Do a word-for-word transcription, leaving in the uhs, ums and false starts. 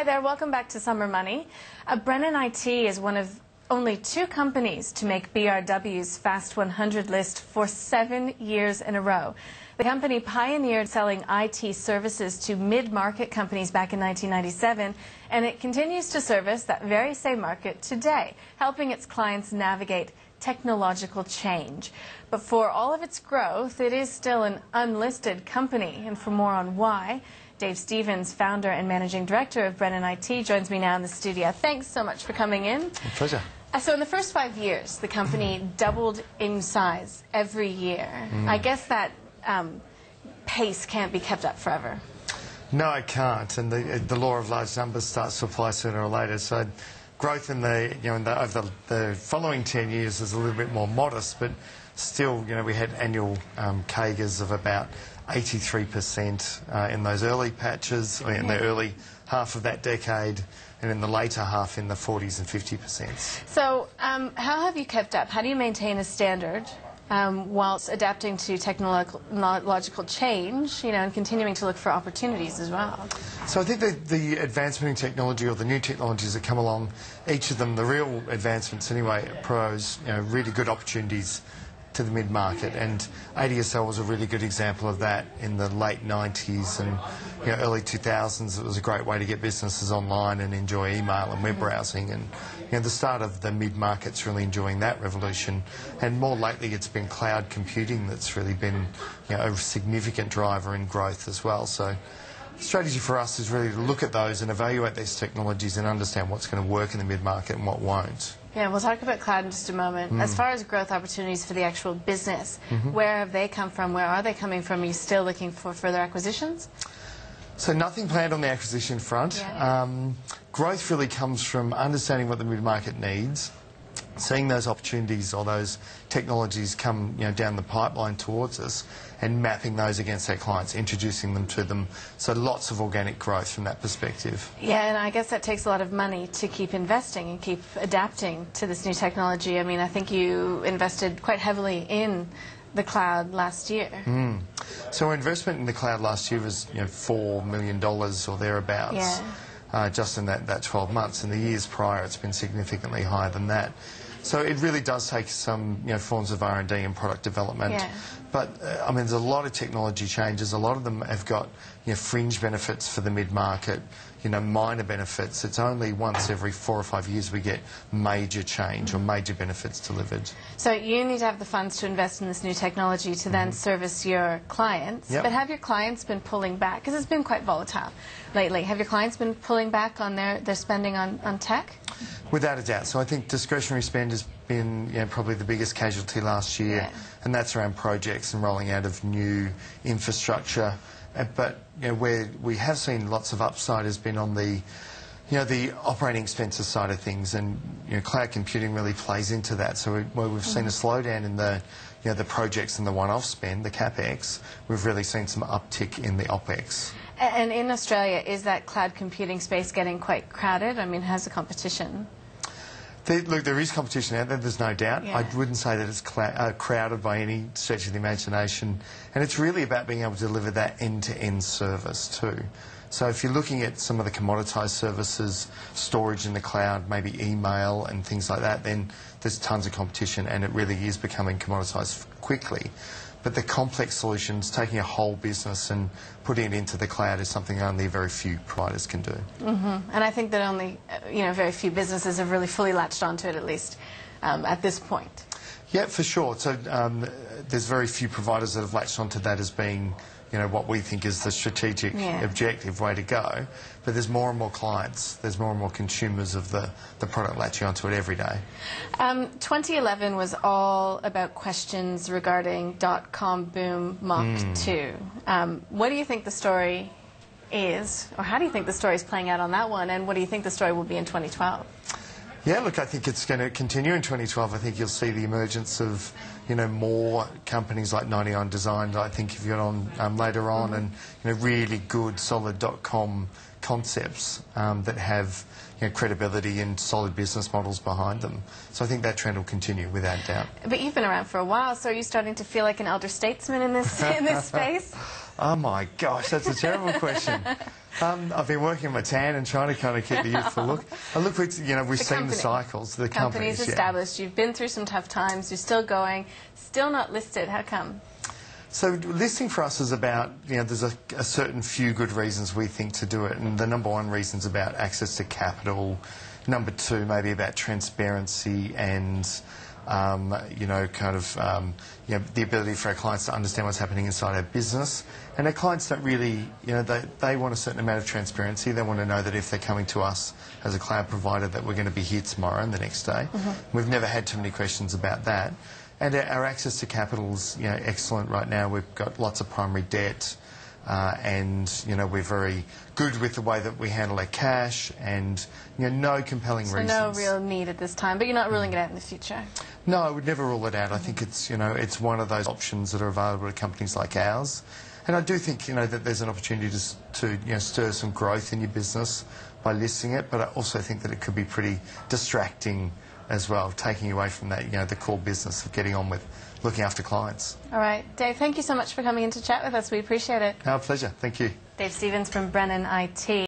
Hi there, welcome back to Summer Money. Uh, Brennan I T is one of only two companies to make B R W's Fast one hundred list for seven years in a row. The company pioneered selling I T services to mid-market companies back in nineteen ninety-seven, and it continues to service that very same market today, helping its clients navigate technological change. But for all of its growth, it is still an unlisted company, and for more on why, Dave Stevens, founder and managing director of Brennan I T, joins me now in the studio. Thanks so much for coming in. My pleasure. Uh, so in the first five years, the company doubled in size every year. Mm. I guess that um, pace can't be kept up forever. No, it can't, and the, the law of large numbers starts to apply sooner or later. So growth in the, you know, in the, over the, the following ten years is a little bit more modest, but still, you know, we had annual um, C A G Rs of about eighty-three percent uh, in those early patches, or in the early half of that decade, and in the later half in the forties and fifty percent. So um, how have you kept up? How do you maintain a standard um, whilst adapting to technological change, you know, and continuing to look for opportunities as well? So I think the, the advancement in technology, or the new technologies that come along, each of them, the real advancements anyway, pros, you know, really good opportunities to the mid-market, and A D S L was a really good example of that in the late nineties and, you know, early two thousands. It was a great way to get businesses online and enjoy email and web browsing, and, you know, the start of the mid-market's really enjoying that revolution, and more lately it's been cloud computing that's really been, you know, a significant driver in growth as well. So the strategy for us is really to look at those and evaluate these technologies and understand what's going to work in the mid-market and what won't. Yeah, we'll talk about cloud in just a moment. Mm. As far as growth opportunities for the actual business, mm-hmm. where have they come from? Where are they coming from? Are you still looking for further acquisitions? So nothing planned on the acquisition front. Yeah. Um, growth really comes from understanding what the mid-market needs, seeing those opportunities or those technologies come, you know, down the pipeline towards us, and mapping those against our clients, introducing them to them. So lots of organic growth from that perspective. Yeah, and I guess that takes a lot of money to keep investing and keep adapting to this new technology. I mean, I think you invested quite heavily in the cloud last year. Mm. So our investment in the cloud last year was, you know, four million dollars or thereabouts. Yeah. Uh, just in that, that twelve months. In the years prior, it's been significantly higher than that. So it really does take some, you know, forms of R and D and product development. Yeah. But, uh, I mean, there's a lot of technology changes. A lot of them have got, you know, fringe benefits for the mid-market, you know, minor benefits. It's only once every four or five years we get major change or major benefits delivered. So you need to have the funds to invest in this new technology to then mm-hmm. service your clients. Yep. But have your clients been pulling back? Because it's been quite volatile lately. Have your clients been pulling back on their, their spending on, on tech? Without a doubt. So I think discretionary spend has been, you know, probably the biggest casualty last year, yeah. and that's around projects and rolling out of new infrastructure. Uh, but, you know, where we have seen lots of upside has been on the, you know, the operating expenses side of things, and, you know, cloud computing really plays into that. So we, where we've seen mm-hmm. a slowdown in the, you know, the projects and the one-off spend, the CapEx, we've really seen some uptick in the OpEx. And in Australia, is that cloud computing space getting quite crowded? I mean, how's the competition? There, look, there is competition out there, there's no doubt. Yeah. I wouldn't say that it's uh, crowded by any stretch of the imagination. And it's really about being able to deliver that end-to-end service too. So if you're looking at some of the commoditised services, storage in the cloud, maybe email and things like that, then there's tons of competition, and it really is becoming commoditised quickly. But the complex solutions, taking a whole business and putting it into the cloud, is something only very few providers can do. Mm-hmm. And I think that only, you know, very few businesses have really fully latched onto it, at least um, at this point. Yeah, for sure. So um, there's very few providers that have latched onto that as being, you know, what we think is the strategic yeah. objective way to go. But there's more and more clients, there's more and more consumers of the, the product latching onto it every day. Um, twenty eleven was all about questions regarding dot-com boom Mach mm. two. Um, what do you think the story is, or how do you think the story is playing out on that one, and what do you think the story will be in twenty twelve? Yeah, look, I think it's going to continue in twenty twelve. I think you'll see the emergence of, you know, more companies like ninety-nine Design, I think, if you're on um, later on, mm-hmm. and, you know, really good, solid dot-com concepts um, that have, you know, credibility and solid business models behind them. So I think that trend will continue, without doubt. But you've been around for a while, so are you starting to feel like an elder statesman in this in this space? Oh my gosh, that's a terrible question. Um, I've been working on my tan and trying to kind of keep the youthful look. Uh, look, we, you know, we've The seen company. the cycles. The Company's companies, established. You've been through some tough times. You're still going. Still not listed. How come? So listing for us is about, you know, there's a, a certain few good reasons we think to do it, and the number one reason is about access to capital. Number two, maybe about transparency and, um, you know, kind of, um, you know, the ability for our clients to understand what's happening inside our business. And our clients don't really, you know, they, they want a certain amount of transparency. They want to know that if they're coming to us as a cloud provider that we're going to be here tomorrow and the next day. Mm-hmm. We've never had too many questions about that. And our, our access to capital is, you know, excellent right now. We've got lots of primary debt. Uh, and, you know, we're very good with the way that we handle our cash and, you know, no compelling so reasons. So no real need at this time, but you're not ruling it out in the future? No, I would never rule it out. I think it's, you know, it's one of those options that are available to companies like ours. And I do think, you know, that there's an opportunity to, to you know, stir some growth in your business by listing it, but I also think that it could be pretty distracting as well, taking you away from that, you know, the core business of getting on with looking after clients. All right. Dave, thank you so much for coming in to chat with us. We appreciate it. Our pleasure. Thank you. Dave Stevens from Brennan I T.